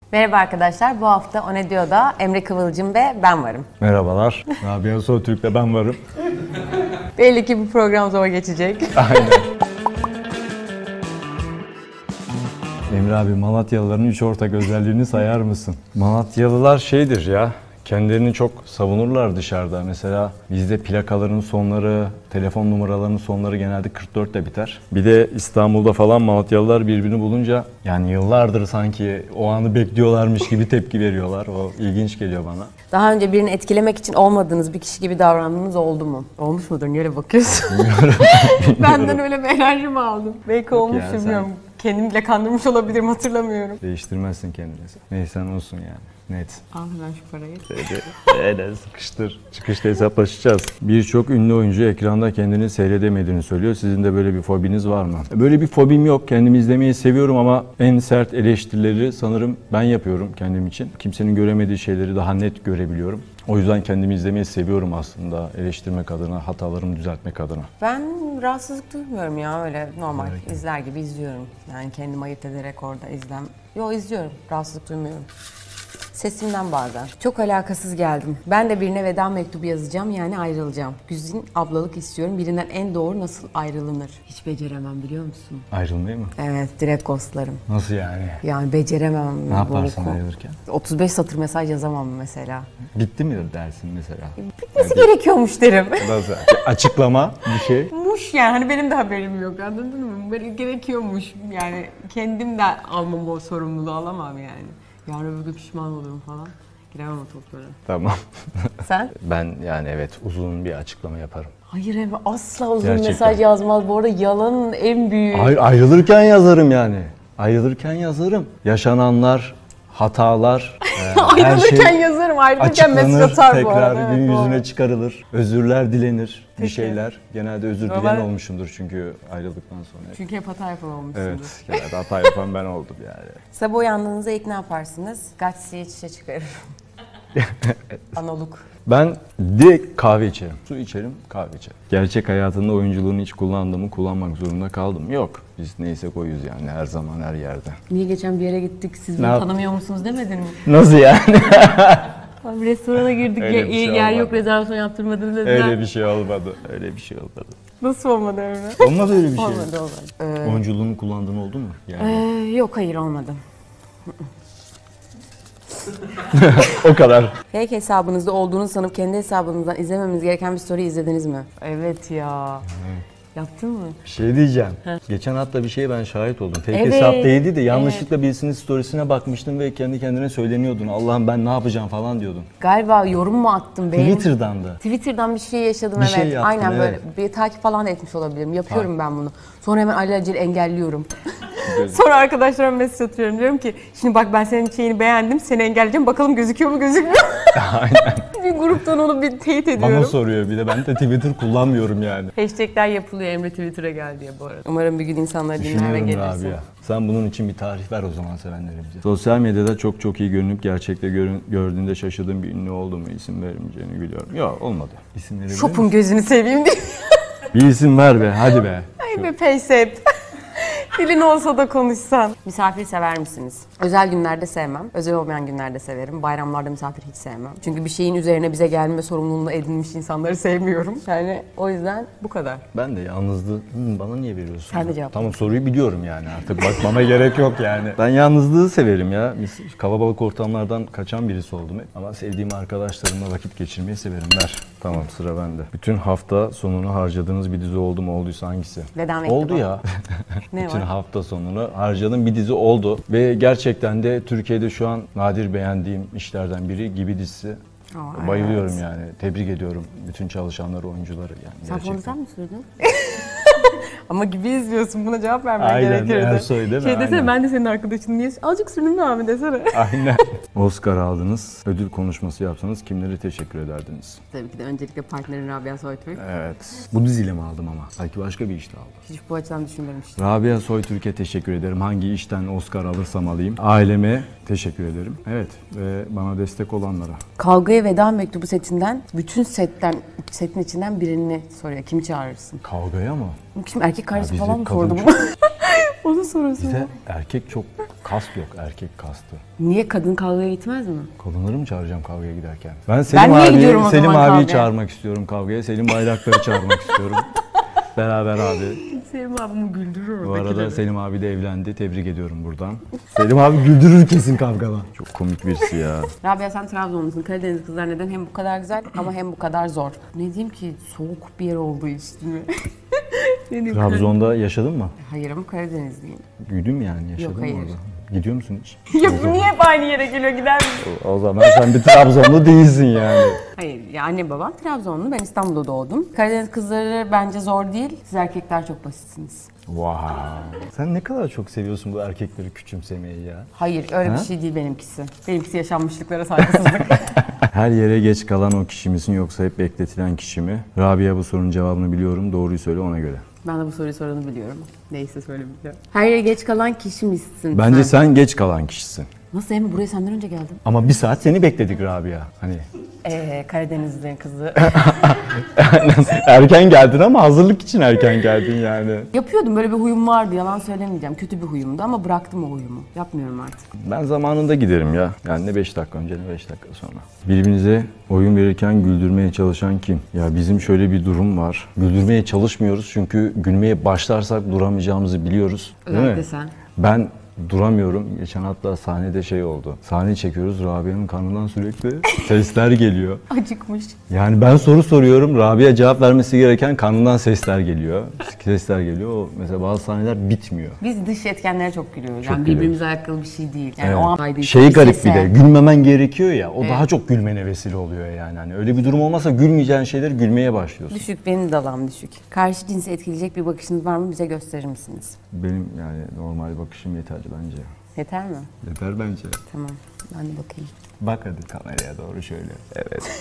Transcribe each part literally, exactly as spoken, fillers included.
Merhaba arkadaşlar, bu hafta O Ne Diyor'da Emre Kıvılcım ve ben varım. Merhabalar, Rabia Soytürk'le ben varım. Belli ki bu program zor geçecek. Aynen. Emre abi, Malatyalıların üç ortak özelliğini sayar mısın? Malatyalılar şeydir ya, kendilerini çok savunurlar dışarıda. Mesela bizde plakaların sonları, telefon numaralarının sonları genelde kırk dört ile biter. Bir de İstanbul'da falan Malatyalılar birbirini bulunca yani yıllardır sanki o anı bekliyorlarmış gibi tepki veriyorlar. O ilginç geliyor bana. Daha önce birini etkilemek için olmadığınız bir kişi gibi davrandığınız oldu mu? Olmuş mudur? Niye öyle bakıyorsun? Bilmiyorum. Benden öyle bir enerji mi aldın? Belki olmuş, yani bilmiyorum. Kendimi bile kandırmış olabilirim, hatırlamıyorum. Değiştirmezsin kendini. Neyse olsun yani. Net. Al hemen şu parayı. Öyle sıkıştır. Çıkışta hesaplaşacağız. Birçok ünlü oyuncu ekranda kendini seyredemediğini söylüyor. Sizin de böyle bir fobiniz var mı? Böyle bir fobim yok. Kendimi izlemeyi seviyorum ama en sert eleştirileri sanırım ben yapıyorum kendim için. Kimsenin göremediği şeyleri daha net görebiliyorum. O yüzden kendimi izlemeyi seviyorum aslında. Eleştirmek adına, hatalarımı düzeltmek adına. Ben rahatsızlık duymuyorum ya, öyle normal evet. izler gibi izliyorum. Yani kendimi ayırt ederek orada izlem. Yo, izliyorum. Rahatsızlık duymuyorum. Sesimden bazen. Çok alakasız geldim. Ben de birine veda mektubu yazacağım, yani ayrılacağım. Güzin ablalık istiyorum. Birinden en doğru nasıl ayrılınır? Hiç beceremem, biliyor musun? Ayrılmayı mı? Evet, direkt ghostlarım. Nasıl yani? Yani beceremem. Ne yaparsın ayrılırken? otuz beş satır mesaj yazamam mesela. Bitti mi dersin mesela? Bitmesi yani gerekiyormuş derim. Nasıl? Açıklama bir şey. Muş yani, hani benim de haberim yok, anladın mı? Böyle gerekiyormuş yani, kendim de almam, o sorumluluğu alamam yani. Yarın öbür gün pişman olurum falan. Giremem o toplara. Tamam. Sen? Ben yani evet uzun bir açıklama yaparım. Hayır Emre, asla uzun Gerçekten. mesaj yazmaz. Bu arada yalanın en büyüğü. Hayır, ayrılırken yazarım yani. Ayrılırken yazarım. Yaşananlar, hatalar, e, ayrılırken şey yazarım. Ayrılırken mesaj atar bu arada. Tekrar gün evet, yüzüne doğru. çıkarılır. Özürler dilenir. Peki. Bir şeyler. Genelde özür Normal... dileyen olmuşumdur çünkü ayrıldıktan sonra. Çünkü hep hata yapan olmuşsundur. Evet. Genelde hata yapan ben oldum yani. Sabah uyandığınızda ilk ne yaparsınız? Gazeteyi çişe çıkarırım. Analog. Ben direkt kahve içerim. Su içerim, kahve içerim. Gerçek hayatında oyunculuğunu hiç kullandığımı kullanmak zorunda kaldım. Yok. Biz neyse koyuz yani her zaman her yerde. Niye geçen bir yere gittik, siz beni Ne tanımıyor musunuz demedin mi? Nasıl yani? Abi restorana girdik, Öyle bir şey yer olmadı. yok, rezervasyon yaptırmadınız dediler. Öyle bir şey olmadı. Öyle bir şey olmadı. Nasıl olmadı Emre? Olmadı öyle bir şey. Olmadı, olmadı. Ee, Oyunculuğunu kullandığın oldu mu? Yani. Ee, yok, hayır olmadı. O kadar. Fake hesabınızda olduğunu sanıp kendi hesabınızdan izlememiz gereken bir story izlediniz mi? Evet ya. Evet. Yaptın mı? Bir şey diyeceğim. Heh. Geçen hatta bir şeye ben şahit oldum. Fake Evet, hesap değildi de yanlışlıkla evet. birisinin storiesine bakmıştım ve kendi kendine söyleniyordun. Allah'ım ben ne yapacağım falan diyordun. Galiba yorum mu attım? Benim... Twitter'dan da. Twitter'dan bir şey yaşadım, Bir evet. şey yaptın, aynen evet. böyle bir takip falan da etmiş olabilirim. Yapıyorum Ha. ben bunu. Sonra hemen alelacele engelliyorum. Sonra arkadaşlarıma mesaj atıyorum, diyorum ki şimdi bak ben senin şeyini beğendim, seni engelleyeceğim, bakalım gözüküyor mu gözükmüyor. Aynen. Bir gruptan onu bir teyit ediyorum. Bana soruyor bir de, ben de Twitter kullanmıyorum yani. Hashtagler yapılıyor Emre Twitter'a gel diye bu arada. Umarım bir gün insanlar dinler ve Düşünüyorum gelirsin. Rabia. Sen bunun için bir tarih ver o zaman sevenlerimize. Sosyal medyada çok çok iyi görünüp gerçekte görün, gördüğünde şaşırdığın bir ünlü oldu mu? İsim vermeyeceğini biliyorum. Yok, olmadı. İsim verebilir misin? Şopun gözünü seveyim diye. Bir isim ver be, hadi be. Ay be Paysep. Dilin olsa da konuşsan. Misafir sever misiniz? Özel günlerde sevmem. Özel olmayan günlerde severim. Bayramlarda misafir hiç sevmem. Çünkü bir şeyin üzerine bize gelme sorumluluğunu edinmiş insanları sevmiyorum. Yani o yüzden bu kadar. Ben de yalnızlığı hmm, bana niye veriyorsun? Sen de cevap. Tamam, soruyu biliyorum yani, artık bakmama gerek yok yani. Ben yalnızlığı severim ya. Kalabalık ortamlardan kaçan birisi oldum hep. Ama sevdiğim arkadaşlarımla vakit geçirmeyi severim. Ver. Tamam, sıra bende. Bütün hafta sonunu harcadığınız bir dizi oldu mu? Olduysa hangisi? Veda mektubu. Oldu ya. Ne Bütün var? hafta sonunu harcadığım bir dizi oldu. Ve gerçekten de Türkiye'de şu an nadir beğendiğim işlerden biri Gibi dizisi. Aa, Bayılıyorum evet. yani. Tebrik ediyorum bütün çalışanları, oyuncuları yani. Sen gerçekten. bunu sen mi sürdün? Ama Gibi izliyorsun, buna cevap vermen Aynen, gerekirdi. Ersoy değil mi? Şey desene, Aynen. ben de senin arkadaşınım, niye? Azıcık sürdün abi desene. Aynen. Oscar aldınız, ödül konuşması yapsanız kimlere teşekkür ederdiniz? Tabii ki de öncelikle partnerin Rabia Soytürk. Evet. Bu diziyle mi aldım ama? Belki başka bir işte aldım. Hiç bu açıdan düşünmemiştim. Rabia Soytürk'e teşekkür ederim. Hangi işten Oscar alırsam alayım. Aileme teşekkür ederim. Evet, ve bana destek olanlara. Kavgaya Veda Mektubu setinden, bütün setten, setin içinden birini soruyor. Kimi çağırırsın? Kavgaya mı? Şimdi erkek kardeşi bizde falan mı kadın sordu çok- bunu? Onun sorusu. Bizde erkek çok kast yok, erkek kastı. Niye kadın kavgaya gitmez mi? Kadınları mı çağıracağım kavgaya giderken? Ben Selim niye abiyi, gidiyorum o Selim zaman abiyi kavgaya? çağırmak istiyorum kavgaya. Selim Bayraktar'ı çağırmak istiyorum. Beraber abi. Selim abimi güldürür Bu arada Selim abi de evlendi. Tebrik ediyorum buradan. Selim abi güldürür kesin kavgada. Çok komik birisi ya. Rabia sen Trabzonlusun. Karadeniz kızlar neden hem bu kadar güzel ama hem bu kadar zor? Ne diyeyim ki soğuk bir yer olduğu için mi? Ne diyeyim? Trabzon'da yaşadın mı? Hayır ama Karadenizliyim. Büyüdün mü yani? Yaşadın Yok, mı hayır. orada? Gidiyor musun hiç? Ya bu niye hep aynı yere geliyor gider misin? O, o zaman sen bir Trabzonlu değilsin yani. Hayır ya annem babam Trabzonlu. Ben İstanbul'da doğdum. Karadeniz kızları bence zor değil. Siz erkekler çok basitsiniz. Wow. Sen ne kadar çok seviyorsun bu erkekleri küçümsemeyi ya. Hayır öyle Ha? bir şey değil benimkisi. Benimkisi yaşanmışlıklara saygısızlık. Her yere geç kalan o kişi misin yoksa hep bekletilen kişi mi? Rabia bu sorunun cevabını biliyorum. Doğruyu söyle ona göre. Ben de bu soruyu soranı biliyorum. Neyse söylemeyeceğim. Her yere geç kalan kişi misin? Bence sen geç kalan kişisin. Nasıl Emre? Buraya senden önce geldim. Ama bir saat seni bekledik Rabia. Hani Ee, Karadenizli'nin kızı. erken geldin ama hazırlık için erken geldin yani. Yapıyordum böyle bir huyum vardı yalan söylemeyeceğim. Kötü bir huyumdu ama bıraktım o huyumu. Yapmıyorum artık. Ben zamanında giderim ya. Yani ne beş dakika önce ne beş dakika sonra. Birbirinize oyun verirken güldürmeye çalışan kim? Ya bizim şöyle bir durum var. Güldürmeye çalışmıyoruz çünkü gülmeye başlarsak duramayacağımızı biliyoruz. Değil Özellikle mi? sen. Ben duramıyorum. Geçen hatta sahnede şey oldu. Sahne çekiyoruz. Rabia'nın karnından sürekli sesler geliyor. Acıkmış. Yani ben soru soruyorum. Rabia cevap vermesi gereken karnından sesler geliyor. Sesler geliyor. O mesela bazı sahneler bitmiyor. Biz dış etkenlere çok gülüyoruz. Çok yani gülüyoruz. birbirimize alakalı bir şey değil. Yani Evet. o an haydi Şey garip sese. bir de gülmemen gerekiyor ya. O Evet. daha çok gülmene vesile oluyor yani. Hani öyle bir durum olmasa gülmeyeceğin şeyler gülmeye başlıyorsun. Düşük, benim dalam düşük. Karşı cinsi etkileyecek bir bakışınız var mı? Bize gösterir misiniz? Benim yani normal bakışım yeterli bence. Yeter mi? Yeter bence. Tamam. Ben de bakayım. Bak hadi kameraya doğru şöyle. Evet.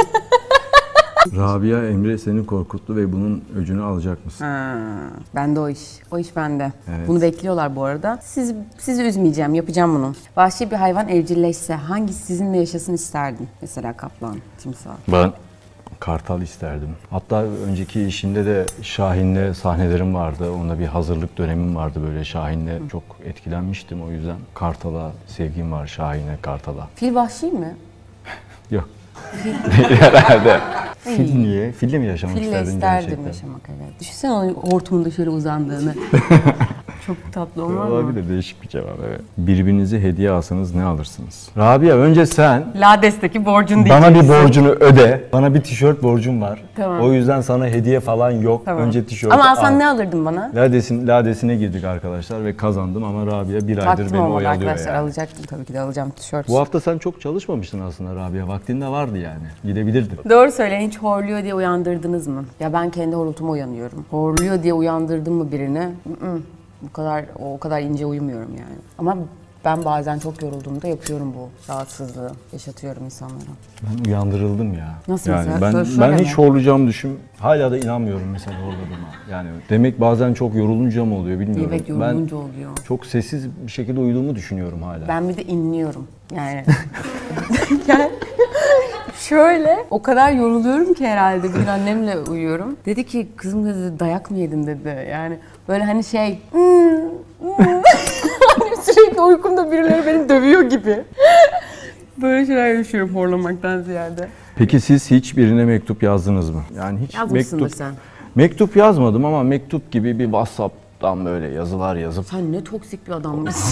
Rabia Emre seni korkuttu ve bunun öcünü alacak mısın? Ha, bende o iş. O iş bende. Evet. Bunu bekliyorlar bu arada. Siz, sizi üzmeyeceğim. Yapacağım bunu. Vahşi bir hayvan evcilleşse hangisi sizinle yaşasın isterdin? Mesela kaplan, timsah. Ben kartal isterdim. Hatta önceki işimde de Şahin'le sahnelerim vardı. Onda bir hazırlık dönemim vardı böyle. Şahin'le çok etkilenmiştim o yüzden. Kartal'a sevgim var, Şahin'e, kartala. Fil vahşi mi? Yok. Herhalde. Fil niye? Fille mi yaşamak Fille isterdin isterdim gerçekten? yaşamak evet. Düşünsene onun hortumunda şöyle uzandığını. Çok tatlı olmaz mı? Olabilir, değişik bir cevap evet. Birbirinize hediye alsanız ne alırsınız? Rabia önce sen Lades'teki borcun bana diyeceksin. bir borcunu öde. Bana bir tişört borcum var. Tamam. O yüzden sana hediye falan yok. Tamam. Önce tişörtü Ama al. alsan ne alırdın bana? Ladesin, ladesine girdik arkadaşlar ve kazandım ama Rabia bir aydır Vaktim beni olmadı oyalıyor arkadaşlar. yani. Alacaktım tabii ki de alacağım tişört. Bu hafta sen çok çalışmamıştın aslında Rabia. Vaktinde vardı yani. Gidebilirdin. Doğru söyle, hiç horluyor diye uyandırdınız mı? Ya ben kendi horultuma uyanıyorum. Horluyor diye uyandırdım mı birini? Mm-mm. Bu kadar, o kadar ince uyumuyorum yani. Ama ben bazen çok yorulduğumda yapıyorum bu rahatsızlığı. Yaşatıyorum insanlara. Ben uyandırıldım ya. Nasıl yani mesela? ben Şöyle- ben şöyle hiç mi? horlayacağımı düşün. Hala da inanmıyorum mesela horladığıma. Yani demek bazen çok yorulunca mı oluyor bilmiyorum. Evet yorulunca oluyor. Ben çok sessiz bir şekilde uyuduğumu düşünüyorum hala. Ben bir de inliyorum. Yani, yani şöyle o kadar yoruluyorum ki herhalde bir gün annemle uyuyorum. Dedi ki kızım dedi dayak mı yedin dedi. Yani böyle hani şey "Hmm, hmm." Hani sürekli uykumda birileri beni dövüyor gibi. Böyle şeyler yaşıyorum horlamaktan ziyade. Peki siz hiç birine mektup yazdınız mı? Yani hiç Yazmışsındır mektup sen. mektup yazmadım ama mektup gibi bir WhatsApp'tan böyle yazılar yazıp Sen ne toksik bir adammışsın.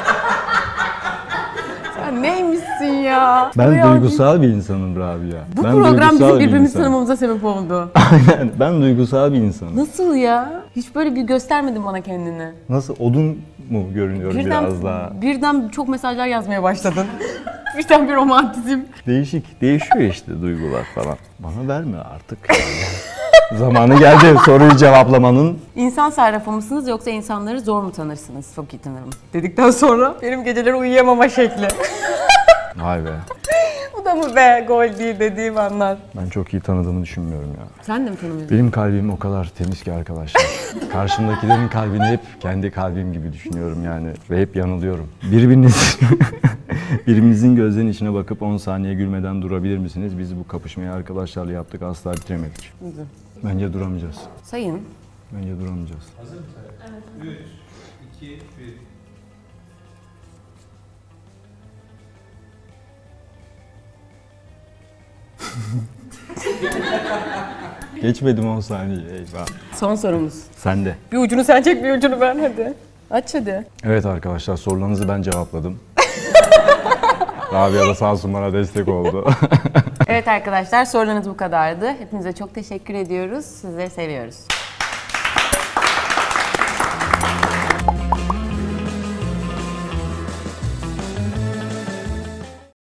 Sen neymişsin ya? ben Böyle duygusal bir insanım Rabia. Bu ben program duygusal bizim bir birbirimizi insanım. tanımamıza sebep oldu. Aynen. Ben duygusal bir insanım. Nasıl ya? Hiç böyle bir göstermedin bana kendini. Nasıl odun mu görünüyorum Birden, biraz daha? birden çok mesajlar yazmaya başladın. birden bir romantizm. Değişik, değişiyor işte duygular falan. Bana verme artık. Yani. Zamanı geldi soruyu cevaplamanın. İnsan sarrafı mısınız yoksa insanları zor mu tanırsınız? Çok iyi tanırım. Dedikten sonra benim geceleri uyuyamama şekli. Vay be. Bu da mı be gol değil dediğim anlar. Ben çok iyi tanıdığımı düşünmüyorum ya. Sen de mi tanımıyorsun? Benim kalbim o kadar temiz ki arkadaşlar. Karşımdakilerin kalbini hep kendi kalbim gibi düşünüyorum yani. Ve hep yanılıyorum. Birbiriniz, birbirinizin gözlerinin içine bakıp on saniye gülmeden durabilir misiniz? Biz bu kapışmayı arkadaşlarla yaptık, asla bitiremedik. Bence duramayacağız. Sayın. Bence duramayacağız. Hazır mısın? Evet. üç, iki, bir. Geçmedim on saniye. Eyvah. Son sorumuz. Sen de. Bir ucunu sen çek, bir ucunu ben, hadi. Aç hadi. Evet arkadaşlar, sorularınızı ben cevapladım. Rabia da sağ olsun bana destek oldu. Evet arkadaşlar, sorularınız bu kadardı. Hepinize çok teşekkür ediyoruz. Sizleri seviyoruz.